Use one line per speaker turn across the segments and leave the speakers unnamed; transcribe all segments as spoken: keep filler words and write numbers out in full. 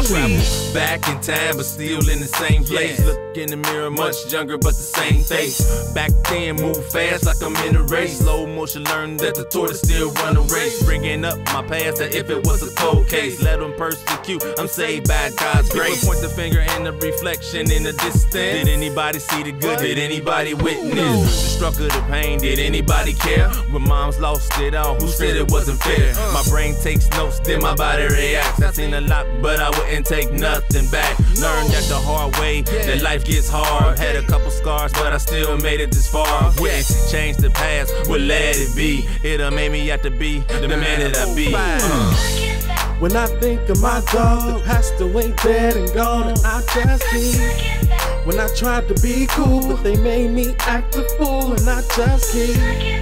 travel back in time, but still in the same place. Look in the mirror, much younger, but the same face. Back then, move fast like I'm in a race. Slow motion, learn that the tortoise still run a race. Bringing up my past as if it was a cold case. Let them persecute, I'm saved by God's grace. Point the finger in the reflection in the distance. Did anybody see the good? Did anybody witness the struggle, the pain? Did anybody care? When moms lost it all, who said it wasn't fair? My brain takes notes, then my body reacts. I've seen a lot, but I wouldn't take nothing back. Learned that the hard way, that life gets hard. Had a couple scars, but I still made it this far. Witness, change the past, well let it be. It'll make me have to be the man that I be. Uh.
When I think of my dog that passed away dead and gone, and I just keep. When I tried to be cool, but they made me act a fool, and I just keep.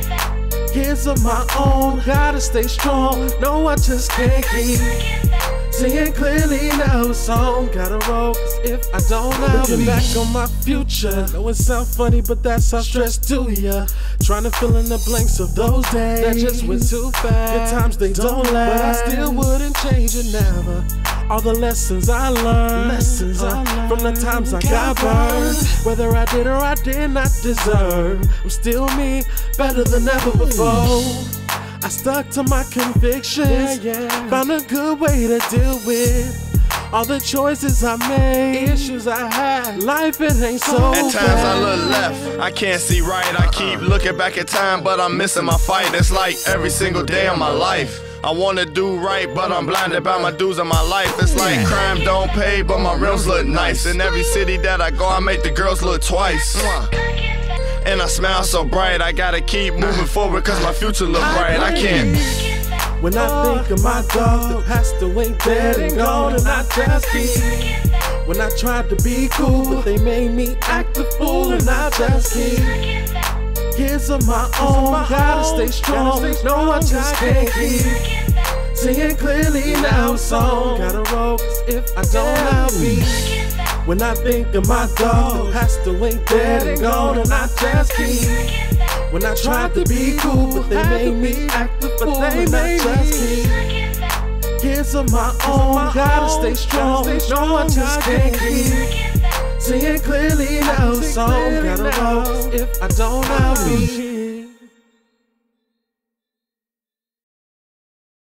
Kids of my own, gotta stay strong. No, I just can't keep. Seeing clearly now it's on, gotta roll, cause if I don't, I'll Looking be back on my future. Know it sound funny, but that's how stress do ya. Trying to fill in the blanks of those days that just went too fast. Good times, they don't, don't last, but I still wouldn't change it, never. All the lessons I learned, lessons I learned from the times I got burned. Whether I did or I did not deserve, I'm still me, better than ever before. I stuck to my convictions, yeah, yeah. Found a good way to deal with all the choices I made, issues I had. Life, it ain't so
At times
bad.
I look left, I can't see right. I keep looking back at time, but I'm missing my fight. It's like every single day of my life I wanna do right, but I'm blinded by my dues in my life. It's like crime don't pay, but my rims look nice. In every city that I go, I make the girls look twice. And I smile so bright, I gotta keep moving forward cause my future look bright. I can't.
When I think of my dog that passed away dead and gone, and I just keep. When I tried to be cool, but they made me act a fool, and I just keep. Kids of my own, gotta stay strong. No, I just can't keep. Seeing clearly now it's on, gotta roll, cause if I don't, I'll be. When I think of my dog that passed away dead and gone, and I just keep. When I tried to be cool, but they made me act a fool, and I just keep. Kids of my own, gotta stay strong. No, I just can't keep. Seeing clearly now it's on, gotta roll, if I don't, I'll be.